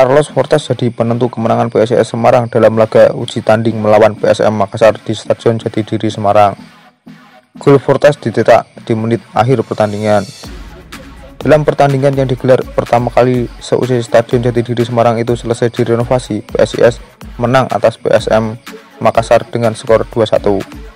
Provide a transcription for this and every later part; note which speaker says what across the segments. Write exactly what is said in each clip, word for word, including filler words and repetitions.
Speaker 1: Carlos Fortes jadi penentu kemenangan P S I S Semarang dalam laga uji tanding melawan P S M Makassar di Stadion Jatidiri Semarang. Gol Fortes dicetak di menit akhir pertandingan. Dalam pertandingan yang digelar pertama kali seusai Stadion Jatidiri Semarang itu selesai direnovasi, P S I S menang atas P S M Makassar dengan skor dua satu.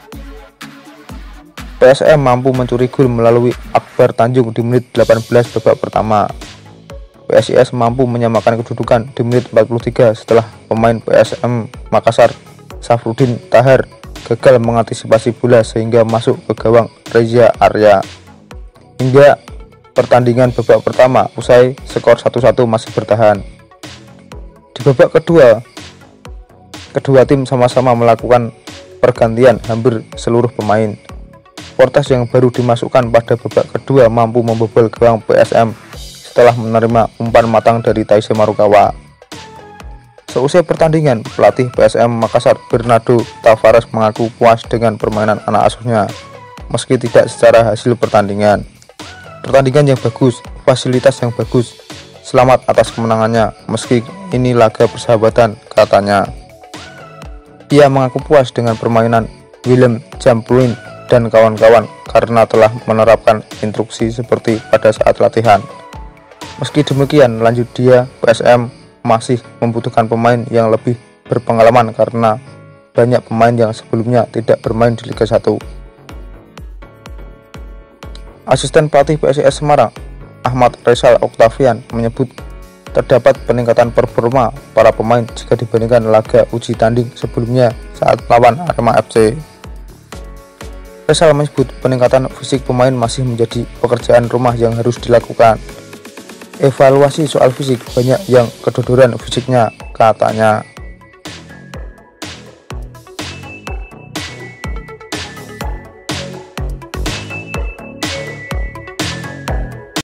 Speaker 1: P S M mampu mencuri gol melalui Akbar Tanjung di menit delapan belas babak pertama. P S I S mampu menyamakan kedudukan di menit empat puluh tiga setelah pemain P S M Makassar Safruddin Tahar gagal mengantisipasi bola sehingga masuk ke gawang Reza Arya. Hingga pertandingan babak pertama usai, skor satu satu masih bertahan. Di babak kedua, kedua tim sama-sama melakukan pergantian hampir seluruh pemain. Fortes yang baru dimasukkan pada babak kedua mampu membobol gawang P S M setelah menerima umpan matang dari Taisei Marukawa. Seusai pertandingan, pelatih P S M Makassar Bernardo Tavares mengaku puas dengan permainan anak asuhnya meski tidak secara hasil pertandingan. Pertandingan yang bagus, fasilitas yang bagus, selamat atas kemenangannya meski ini laga persahabatan, katanya. Ia mengaku puas dengan permainan Willem Jampluin dan kawan-kawan karena telah menerapkan instruksi seperti pada saat latihan. Meski demikian, lanjut dia, P S M masih membutuhkan pemain yang lebih berpengalaman karena banyak pemain yang sebelumnya tidak bermain di Liga satu. Asisten pelatih P S I S Semarang, Ahmad Rizal Octavian, menyebut terdapat peningkatan performa para pemain jika dibandingkan laga uji tanding sebelumnya saat melawan Arema F C. Rizal menyebut peningkatan fisik pemain masih menjadi pekerjaan rumah yang harus dilakukan. Evaluasi soal fisik, banyak yang kedodoran fisiknya, katanya.